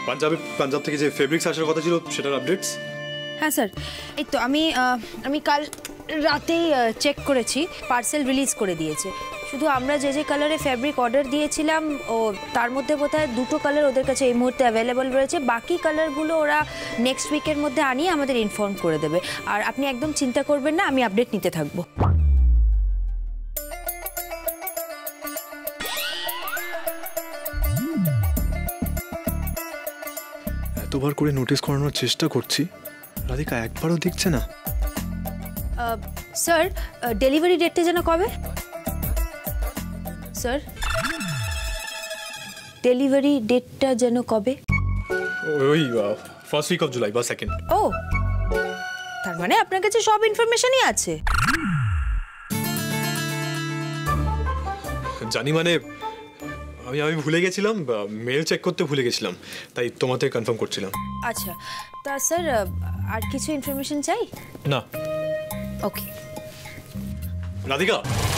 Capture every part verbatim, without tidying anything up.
পাঞ্জাবে পাঞ্জাব থেকে যে ফেব্রিক্স আসার কথা ছিল সেটার আপডেটস? হ্যাঁ স্যার, এই তো আমি আমি কাল রাতেই চেক করেছি, পার্সেল রিলিজ করে দিয়েছে। শুধু আমরা যে যে কালারে ফ্যাব্রিক অর্ডার দিয়েছিলাম ও তার মধ্যে বোধহয় দুটো কালার ওদের কাছে এই মুহূর্তে অ্যাভেলেবল রয়েছে। বাকি কালারগুলো ওরা নেক্সট উইকের মধ্যে আনিয়ে আমাদের ইনফর্ম করে দেবে। আর আপনি একদম চিন্তা করবেন না, আমি আপডেট নিতে থাকবো। এতবার করে নোটিস করানোর চেষ্টা করছি, রাধিকা একবারও দেখছে না। স্যার ডেলিভারি ডেটটা যেন কবে? স্যার ডেলিভারি ডেটটা যেন কবে? ওই ফার্স্ট উইক অফ জুলাই বা সেকেন্ড। ও, তার মানে আপনার কাছে সব ইনফরমেশনই আছে। জানি মানে আমি আমি ভুলে গেছিলাম, মেল চেক করতে ভুলে গেছিলাম, তাই তোমাতে কনফার্ম করছিলাম। আচ্ছা, তা স্যার আর কিছু ইনফরমেশন চাই? না। ওকে। রাধিকা,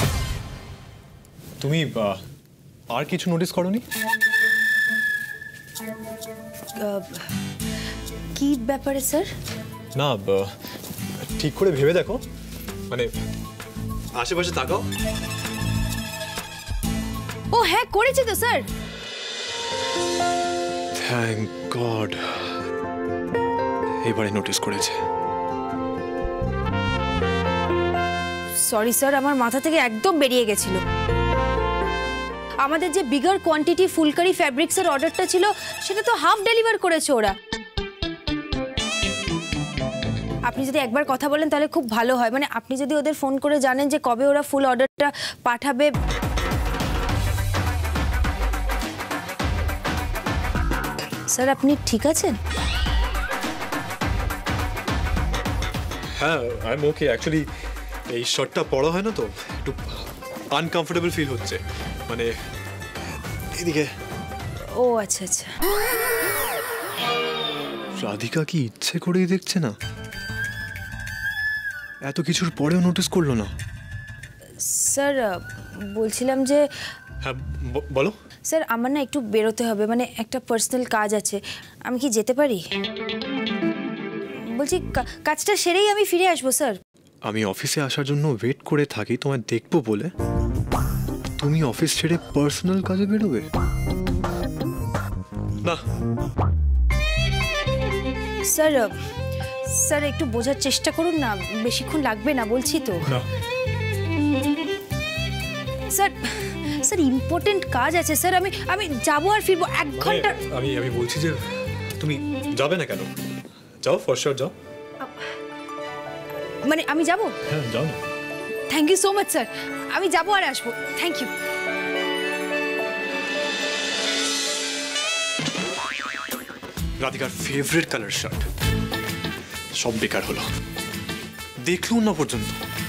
তুমি আর কিছু নোটিস করোনি? কি ব্যাপারে স্যার? না, ঠিক করে ভেবে দেখো, মানে আশেপাশে তাকাও। ও হ্যাঁ, করেছি তো স্যার। থ্যাংক গড, এবারে নোটিস করেছে। সরি স্যার, আমার মাথা থেকে একদম বেরিয়ে গেছিল। আমাদের যে বিগার কোয়ান্টিটি ফুলকারি ফ্যাব্রিক্সের অর্ডারটা ছিল সেটা তো হাফ ডেলিভার করেছে ওরা। আপনি যদি একবার কথা বলেন তাহলে খুব ভালো হয়, মানে আপনি যদি ওদের ফোন করে জানেন যে কবে ওরা ফুল অর্ডারটা পাঠাবে। স্যার আপনি ঠিক আছেন? হ্যাঁ, আই এম ওকে। অ্যাকচুয়ালি এই শার্টটা পরা হয় না তো, একটু আনকমফোর্টেবল ফিল হচ্ছে, মানে এদিকে। ও আচ্ছা আচ্ছা। রাধিকা কি ইচ্ছে করেই দেখছে না? এত কিছুর পরেও নোটিস করলো না? স্যার বলছিলাম যে, হ্যাঁ বলো। স্যার আমার না একটু বেরোতে হবে, মানে একটা পার্সোনাল কাজ আছে। আমি কি যেতে পারি? বলছি কাজটা সেরেই আমি ফিরে আসবো স্যার। আমি অফিসে আসার জন্য ওয়েট করে থাকি তোমায় দেখবো বলে, তুমি অফিস ছেড়ে পার্সোনাল কাজে বেরোবে? না স্যার, স্যার একটু বোঝার চেষ্টা করুন না, বেশিক্ষণ লাগবে না বলছি তো। স্যার স্যার ইম্পর্টেন্ট কাজ আছে স্যার, আমি আমি যাবো আর ফিরবো এক ঘন্টা। আমি আমি বলছি যে তুমি যাবে না কেন? যাও, ফর শিওর যাও। মানে আমি যাবো? হ্যাঁ যাও না। Thank you so much sir, আমি যাবো আর আসবো। Thank you. রাধিকার ফেভারিট কালার শার্ট সব বেকার হলো, দেখলুম না পর্যন্ত।